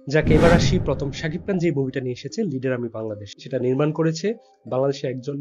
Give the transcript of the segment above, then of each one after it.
যাক, এবার আসি প্রথম শাকিব খান যে মুভিটা নিয়ে এসেছে, লিডার আমি বাংলাদেশ, সেটা নির্মাণ করেছে বাংলাদেশে একজন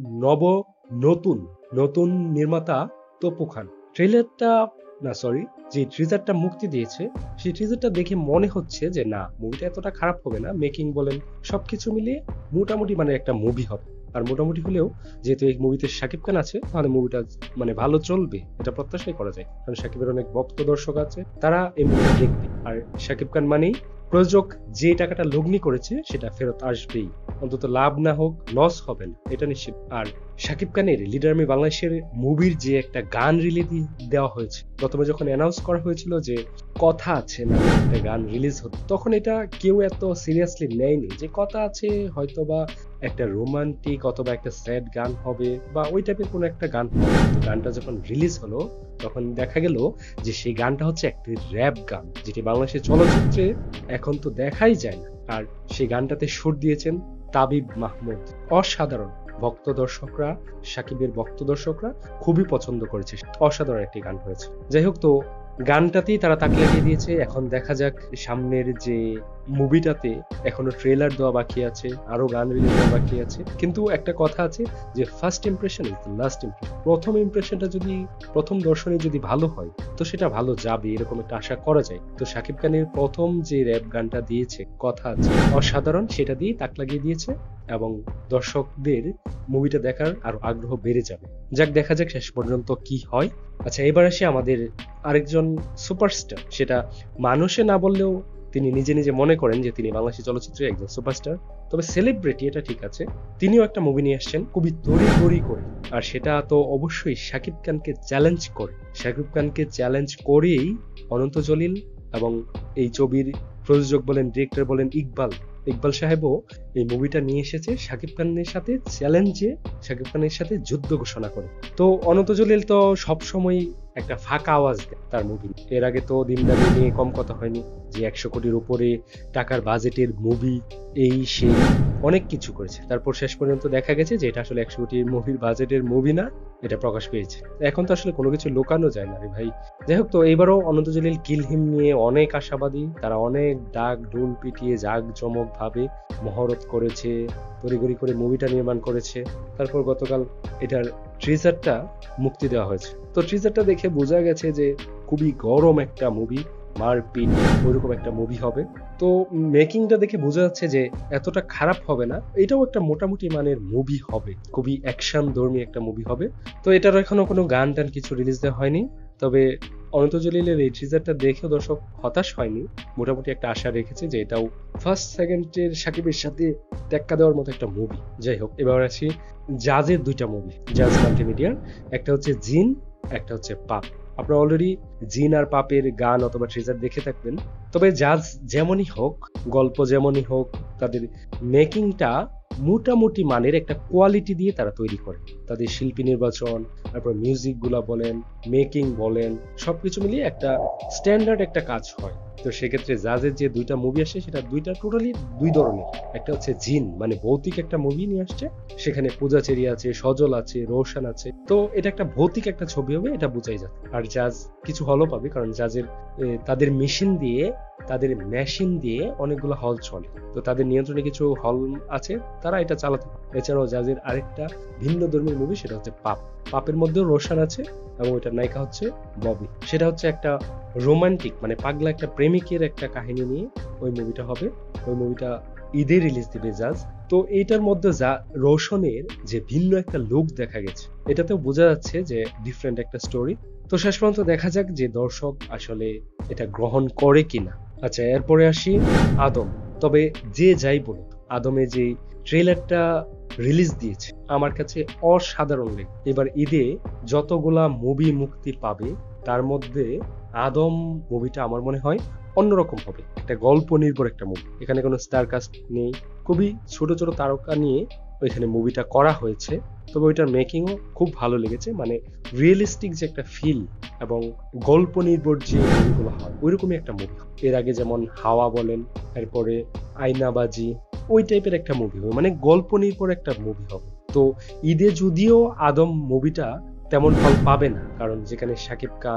নতুন নতুন নির্মাতা তপু খান। ট্রেলারটা না সরি যে ট্রিজারটা মুক্তি দিয়েছে, সেই ট্রিজারটা দেখে মনে হচ্ছে যে না, মুভিটা এতটা খারাপ হবে না, মেকিং বলেন সবকিছু মিলিয়ে মোটামুটি মানে একটা মুভি হবে। আর মোটামুটি হলেও যেহেতু এই মুভিতে শাকিব খান আছে, তাহলে মুভিটা মানে ভালো চলবে, এটা প্রত্যাশাই করা যায়, কারণ শাকিবের অনেক ভক্ত দর্শক আছে, তারা এই মুভিটা দেখবে। আর শাকিব খান মানেই প্রযোজক যে টাকাটা লগ্নি করেছে সেটা ফেরত আসবেই, অন্তত লাভ না হোক লস হবে না, এটা নিশ্চিত। আর শাকিব খানের লিডার আমি বাংলাদেশের মুভির যে একটা গান রিলিজ দেওয়া হয়েছে, প্রথমে যখন অ্যানাউন্স করা হয়েছিল যে কথা আছে না একটা গান রিলিজ হতো, তখন এটা কেউ এত সিরিয়াসলি নেয়নি যে কথা আছে হয়তো বা একটা রোমান্টিক অথবা একটা স্যাড গান হবে বা ওই টাইপের কোনো একটা গান হবে। তো গানটা যখন রিলিজ হলো, তখন দেখা গেল যে সেই গানটা হচ্ছে একটি র্যাপ গান, যেটি বাংলাদেশের চলচ্চিত্রে এখন তো দেখাই যায় না। আর সেই গানটাতে সুর দিয়েছেন তাবিব মাহমুদ। অসাধারণ, ভক্ত দর্শকরা, সাকিবের ভক্ত দর্শকরা খুবই পছন্দ করেছে, অসাধারণ একটি গান হয়েছে। যাই হোক, তো গানটাতেই তারা তাক লাগিয়ে দিয়েছে। এখন দেখা যাক সামনের যে মুভিটাতে, এখনো ট্রেলার দেওয়া বাকি আছে, আরো গান রিলিজ দেওয়া বাকি আছে, কিন্তু একটা কথা আছে যে first impression is the last impression. প্রথম ইমপ্রেশনটা যদি, প্রথম দর্শনে যদি ভালো হয়, তো সেটা ভালো যাবে এরকম একটা আশা করা যায়। তো শাকিব খানের প্রথম যে র্যাপ গানটা দিয়েছে কথা আছে, অসাধারণ, সেটা দিয়ে তাক লাগিয়ে দিয়েছে এবং দর্শকদের মুভিটা দেখার আরো আগ্রহ বেড়ে যাবে। যাক, দেখা যাক শেষ পর্যন্ত কি হয়। আচ্ছা, এবার আসি আমাদের আরেকজন সুপারস্টার, সেটা মানুষে না বললেও তিনি নিজে নিজে মনে করেন যে তিনি বাংলাদেশি চলচ্চিত্রের একজন সুপারস্টার। তবে সেলিব্রিটি এটা ঠিক আছে, তিনিও একটা মুভি নিয়ে আসছেন খুবই তড়িঘড়ি করে, আর সেটা তো অবশ্যই শাকিব খানকে চ্যালেঞ্জ করে। শাকিব খানকে চ্যালেঞ্জ করেই অনন্ত জলিল এবং এই ছবির প্রযোজক বলেন, ডিরেক্টর বলেন, ইকবাল সাহেবও এই মুভিটা নিয়ে এসেছে শাকিব খানের সাথে চ্যালেঞ্জে, শাকিব খানের সাথে যুদ্ধ ঘোষণা করে। তো অনন্ত জলিল তো সবসময় একটা ফাঁকা আওয়াজ দেয় তার মুভি। এর আগে তো দিনদারি নিয়ে কম কথা হয়নি, যে 100 কোটির উপরে টাকার বাজেটের মুভি, এই সেই অনেক কিছু করেছে। তারপর শেষ পর্যন্ত দেখা গেছে যে এটা আসলে 100 কোটির মুভির বাজেটের মুভি না, এটা প্রকাশ পেয়েছে। এখন তো আসলে কোনো কিছু লুকানো যায় না রে ভাই। যাই হোক, তো এইবারও অনন্ত জলিল কিলহিম নিয়ে অনেক আশাবাদী, তারা অনেক ডাক ডুল পিটিয়ে জাক জমক ভাবে মহরত করেছে, তড়িঘড়ি করে মুভিটা নির্মাণ করেছে। তারপর গতকাল এটার ট্রিজারটা মুক্তি দেওয়া হয়েছে। তো ট্রিজারটা দেখে বোঝা গেছে যে খুবই গরম একটা মুভি, মারপিট ওইরকম একটা মুভি হবে। তো মেকিংটা দেখে বোঝা যাচ্ছে যে এতটা খারাপ হবে না, এটাও একটা মোটামুটি মানের মুভি হবে, খুবই অ্যাকশন ধর্মী একটা মুভি হবে। তো এটার এখনো কোনো গান টান কিছু রিলিজ দেওয়া হয়নি, তবে অনন্ত জলিলের এই ট্রিজারটা দেখেও দর্শক হতাশ হয়নি, মোটামুটি একটা আশা রেখেছে যে এটাও ফার্স্ট সেকেন্ডের সাকিবের সাথে টেক্কা দেওয়ার মতো একটা মুভি। যাই হোক, এবার আসি জাজের দুইটা মুভি, জাজ মাল্টিমিডিয়ার, একটা হচ্ছে জিন, একটা হচ্ছে পাপ। আপনারা অলরেডি জিন আর পাপের গান অথবা ট্রিজার দেখে থাকবেন। তবে জাজ যেমনই হোক, গল্প যেমনই হোক, তাদের মেকিংটা মোটামুটি মানের একটা কোয়ালিটি দিয়ে তারা তৈরি করে। তাদের শিল্পী নির্বাচন, তারপর মিউজিক গুলা বলেন, মেকিং বলেন, সবকিছু মিলিয়ে একটা স্ট্যান্ডার্ড একটা কাজ হয়। তো সেক্ষেত্রে জাজের যে দুইটা মুভি আসে, সেটা দুইটা টোটালি দুই ধরনের। একটা হচ্ছে জিন, মানে ভৌতিক একটা মুভি নিয়ে আসছে, সেখানে পূজাচেরি আছে, সজল আছে, রোশন আছে, তো এটা একটা ভৌতিক একটা ছবি হবে, এটা বোঝাই যাচ্ছে। আর জাজ কিছু হলও পাবে, কারণ জাজের তাদের মেশিন দিয়ে অনেকগুলো হল চলে, তো তাদের নিয়ন্ত্রণে কিছু হল আছে, তারা এটা চালাতে পারে। এছাড়াও জাজের আরেকটা ভিন্ন ধর্মীয় মুভি, সেটা হচ্ছে পাপের মধ্যেও রোশন আছে এবং ওইটার নায়িকা হচ্ছে ববি। সেটা হচ্ছে একটা রোমান্টিক, মানে পাগলা একটা প্রেমিকের একটা কাহিনী নিয়ে ওই মুভিটা হবে। ওই মুভিটা ঈদে রিলিজ দিবে জাজ। তো এইটার মধ্যে যা রোশনের যে ভিন্ন একটা লুক দেখা গেছে, এটাতেও বোঝা যাচ্ছে যে ডিফারেন্ট একটা স্টোরি। তো শেষ পর্যন্ত দেখা যাক যে দর্শক আসলে এটা গ্রহণ করে কিনা। আচ্ছা, এরপরে আসি আদম। তবে যে যাই বলুক, আদমে যে ট্রেলারটা রিলিজ দিয়েছে আমার কাছে অসাধারণ লেগে। এবার ঈদে যতগুলা মুভি মুক্তি পাবে, তার মধ্যে আদম মুভিটা আমার মনে হয় অন্যরকম হবে, একটা গল্প নির্ভর একটা মুভি। এখানে কোনো স্টার কাস্ট নেই, খুবই ছোট ছোট তারকা নিয়ে ওইখানে মুভিটা করা হয়েছে। তবে ওইটার মেকিংও খুব ভালো লেগেছে, মানে রিয়েলিস্টিক যে একটা ফিল এবং গল্প নির্ভর যে মুভিগুলো হয়, ওইরকমই একটা মুভি। এর আগে যেমন হাওয়া বলেন, এরপরে আয়নাবাজি, ওই টাইপের একটা মুভি হবে, মানে গল্প নির্ভর একটা মুভি হবে। তো ঈদে যদিও আদম মুভিটা তেমন ফল পাবে না, কারণ যেখানে শাকিব খান,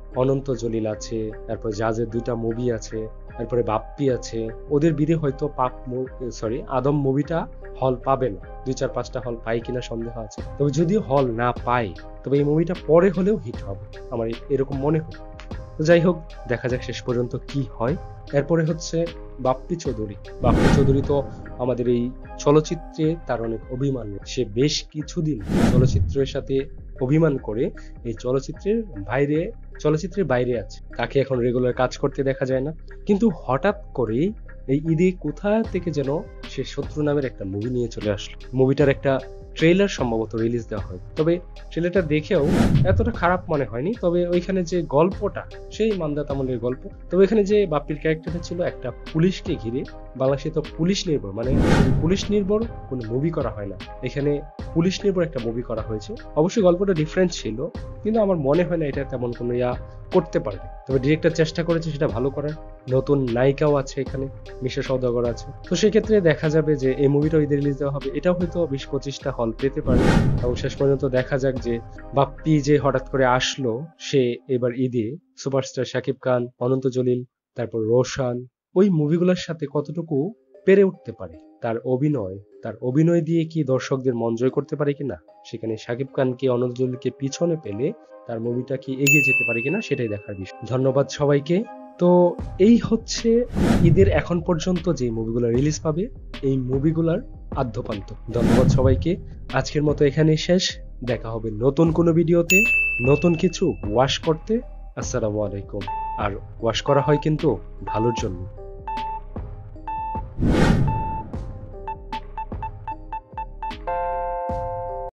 অনন্ত জলিল আছে, তারপর জাজের 2টা মুভি আছে, তারপরে বাপ্পি আছে। ওদের বিদে হয়তো আদম মুভিটা হল পাবে না, 2-4-5টা হল পাই কিনা সন্দেহ আছে। তবে যদি হল না পায় তবে এই মুভিটা পরে হলেও হিট হবে, আমার এরকম মনে হয়। তো যাই হোক, দেখা যাক শেষ পর্যন্ত কি হয়। এরপরে হচ্ছে বাপ্পি চৌধুরী। বাপ্পি চৌধুরী তো আমাদের এই চলচ্চিত্রে তার অনেক অভিমান, সে বেশ কিছুদিন চলচ্চিত্রের সাথে অভিমান করে এই চলচ্চিত্রের বাইরে আছে, তাকে এখন রেগুলার কাজ করতে দেখা যায় না। কিন্তু হঠাৎ করে এই ঈদে কোথা থেকে যেন সে শত্রু নামের একটা মুভি নিয়ে চলে আসলো। মুভিটার একটা ট্রেলার সম্ভবত রিলিজ দেওয়া হয়, তবে ট্রেলারটা দেখেও এতটা খারাপ মনে হয়নি। তবে ওইখানে যে গল্পটা, সেই মান্দাত আমলের গল্প। তবে এখানে যে বাপ্পির ক্যারেক্টারটা ছিল, একটা পুলিশকে ঘিরে, বাংলাদেশে তো পুলিশ নির্ভর, মানে পুলিশ নির্ভর কোনো মুভি করা হয় না, এখানে পুলিশ নির্ভর একটা মুভি করা হয়েছে। অবশ্যই গল্পটা ডিফারেন্ট ছিল, কিন্তু আমার মনে হয় না এটা তেমন কোনো করতে পারবে। তবে ডিরেক্টর চেষ্টা করেছে সেটা ভালো করার। নতুন নায়িকাও আছে এখানে, মিশা সওদাগর আছে। তো সেক্ষেত্রে দেখা যাবে যে এই মুভিটা ঈদে রিলিজ দেওয়া হবে, এটাও হয়তো 20-25টা হল পেতে পারে। এবং শেষ পর্যন্ত দেখা যাক যে বাপ্পি যে হঠাৎ করে আসলো, সে এবার ঈদে সুপারস্টার শাকিব খান, অনন্ত জলিল, তারপর রোশান, ওই মুভিগুলোর সাথে কতটুকু পেরে উঠতে পারে। তার অভিনয় দিয়ে কি দর্শকদের মন জয় করতে পারে কিনা, সেখানে শাকিব খানকে, অনন্ত জলিলকে পিছনে পেলে তার মুভিটা কি এগিয়ে যেতে পারে কিনা, সেটাই দেখার বিষয়। ধন্যবাদ সবাইকে। তো এই হচ্ছে ঈদের এখন পর্যন্ত যে মুভিগুলো রিলিজ পাবে, এই মুভিগুলার আদ্যপান্ত। ধন্যবাদ সবাইকে। আজকের মতো এখানেই শেষ। দেখা হবে নতুন কোনো ভিডিওতে, নতুন কিছু ওয়াশ করতে। আসসালামু আলাইকুম। আর ওয়াশ করা হয় কিন্তু ভালোর জন্য।